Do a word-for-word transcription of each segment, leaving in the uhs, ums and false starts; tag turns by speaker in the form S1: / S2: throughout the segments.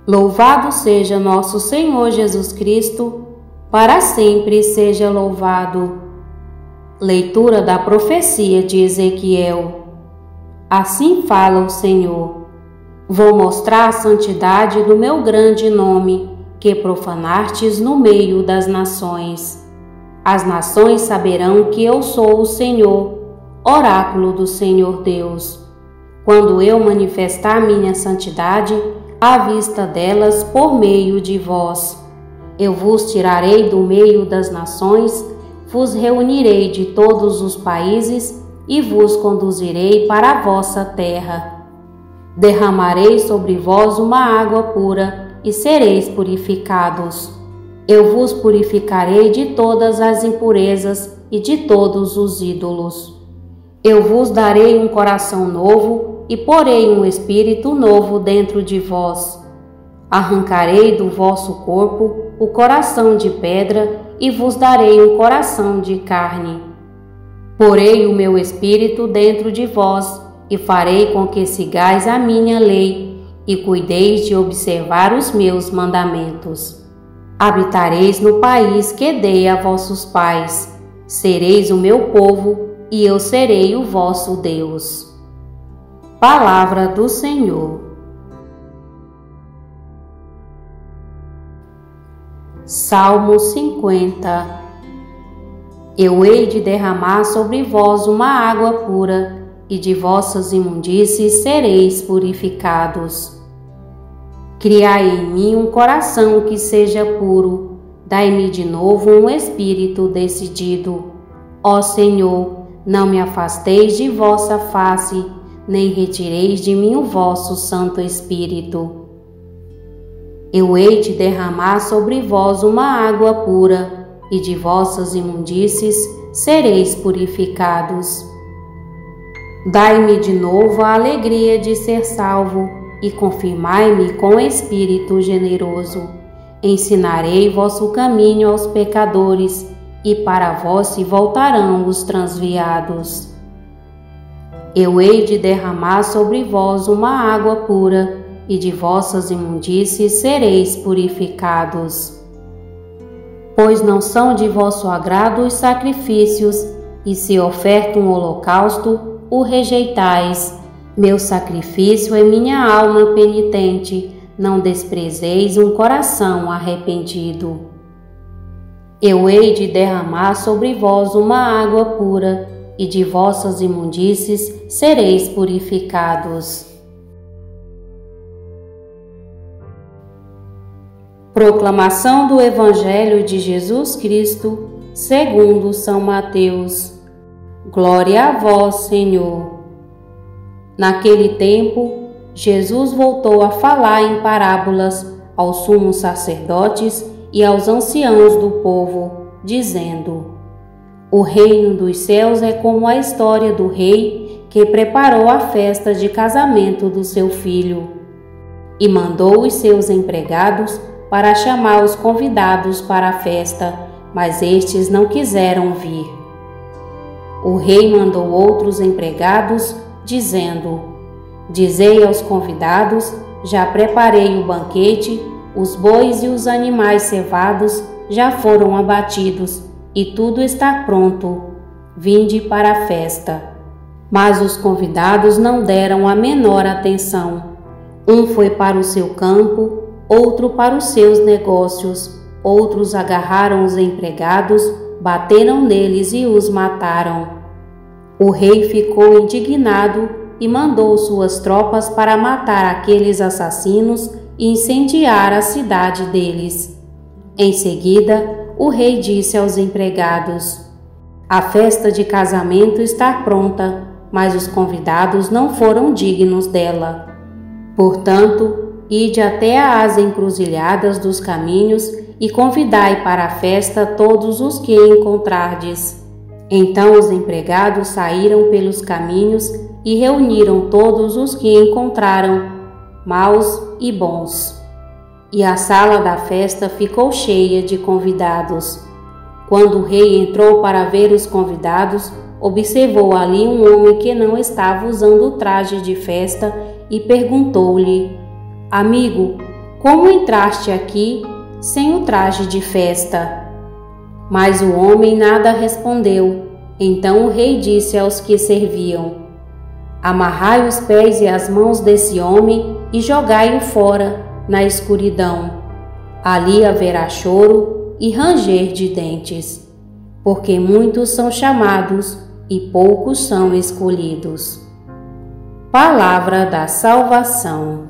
S1: Louvado seja nosso Senhor Jesus Cristo, para sempre seja louvado. Leitura da profecia de Ezequiel. Assim fala o Senhor: vou mostrar a santidade do meu grande nome, que profanastes no meio das nações. As nações saberão que eu sou o Senhor, oráculo do Senhor Deus, quando eu manifestar minha santidade à vista delas por meio de vós. Eu vos tirarei do meio das nações, vos reunirei de todos os países e vos conduzirei para a vossa terra. Derramarei sobre vós uma água pura e sereis purificados. Eu vos purificarei de todas as impurezas e de todos os ídolos. Eu vos darei um coração novo e porei um espírito novo dentro de vós. Arrancarei do vosso corpo o coração de pedra e vos darei um coração de carne. Porei o meu espírito dentro de vós e farei com que sigais a minha lei e cuideis de observar os meus mandamentos. Habitareis no país que dei a vossos pais. Sereis o meu povo e eu serei o vosso Deus. Palavra do Senhor. Salmo cinquenta. Eu hei de derramar sobre vós uma água pura, e de vossas imundícies sereis purificados. Criai em mim um coração que seja puro, dai-me de novo um espírito decidido. Ó Senhor, não me afasteis de vossa face, nem retireis de mim o vosso Santo Espírito. Eu hei de derramar sobre vós uma água pura, e de vossas imundícies sereis purificados. Dai-me de novo a alegria de ser salvo, e confirmai-me com espírito generoso. Ensinarei vosso caminho aos pecadores, e para vós se voltarão os transviados. Eu hei de derramar sobre vós uma água pura, e de vossas imundícies sereis purificados. Pois não são de vosso agrado os sacrifícios, e se oferta um holocausto, o rejeitais. Meu sacrifício é minha alma penitente, não desprezeis um coração arrependido. Eu hei de derramar sobre vós uma água pura, e de vossas imundícies sereis purificados. Proclamação do Evangelho de Jesus Cristo, segundo São Mateus. Glória a vós, Senhor. Naquele tempo, Jesus voltou a falar em parábolas aos sumos sacerdotes e aos anciãos do povo, dizendo: o reino dos céus é como a história do rei que preparou a festa de casamento do seu filho e mandou os seus empregados para chamar os convidados para a festa, mas estes não quiseram vir. O rei mandou outros empregados, dizendo: dizei aos convidados, já preparei o banquete, os bois e os animais cevados já foram abatidos, e tudo está pronto. Vinde para a festa. Mas os convidados não deram a menor atenção. Um foi para o seu campo, outro para os seus negócios, outros agarraram os empregados, bateram neles e os mataram. O rei ficou indignado e mandou suas tropas para matar aqueles assassinos e incendiar a cidade deles. Em seguida, o rei disse aos empregados: a festa de casamento está pronta, mas os convidados não foram dignos dela. Portanto, ide até às encruzilhadas dos caminhos e convidai para a festa todos os que encontrardes. Então os empregados saíram pelos caminhos e reuniram todos os que encontraram, maus e bons. E a sala da festa ficou cheia de convidados. Quando o rei entrou para ver os convidados, observou ali um homem que não estava usando o traje de festa e perguntou-lhe: amigo, como entraste aqui sem o traje de festa? Mas o homem nada respondeu. Então o rei disse aos que serviam: amarrai os pés e as mãos desse homem e jogai-o fora, na escuridão. Ali haverá choro e ranger de dentes, porque muitos são chamados e poucos são escolhidos. Palavra da salvação.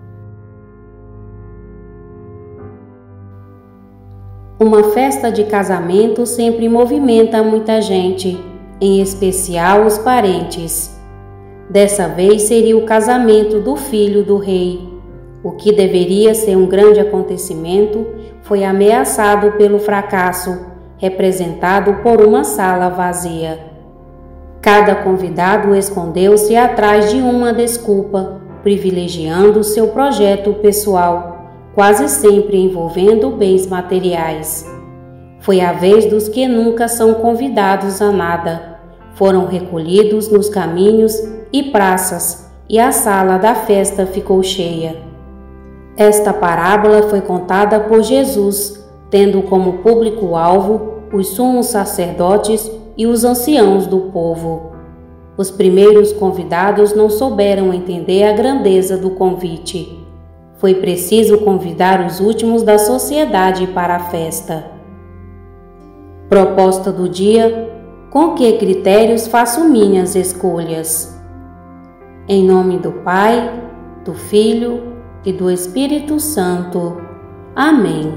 S1: Uma festa de casamento sempre movimenta muita gente, em especial os parentes. Dessa vez seria o casamento do filho do rei. O que deveria ser um grande acontecimento foi ameaçado pelo fracasso, representado por uma sala vazia. Cada convidado escondeu-se atrás de uma desculpa, privilegiando seu projeto pessoal, quase sempre envolvendo bens materiais. Foi a vez dos que nunca são convidados a nada. Foram recolhidos nos caminhos e praças, e a sala da festa ficou cheia. Esta parábola foi contada por Jesus, tendo como público-alvo os sumos sacerdotes e os anciãos do povo. Os primeiros convidados não souberam entender a grandeza do convite. Foi preciso convidar os últimos da sociedade para a festa. Proposta do dia: com que critérios faço minhas escolhas? Em nome do Pai, do Filho e do Espírito Santo. Amém.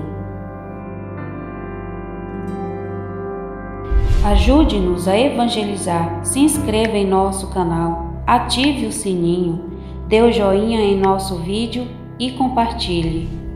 S1: Ajude-nos a evangelizar. Se inscreva em nosso canal, ative o sininho, dê o joinha em nosso vídeo e compartilhe.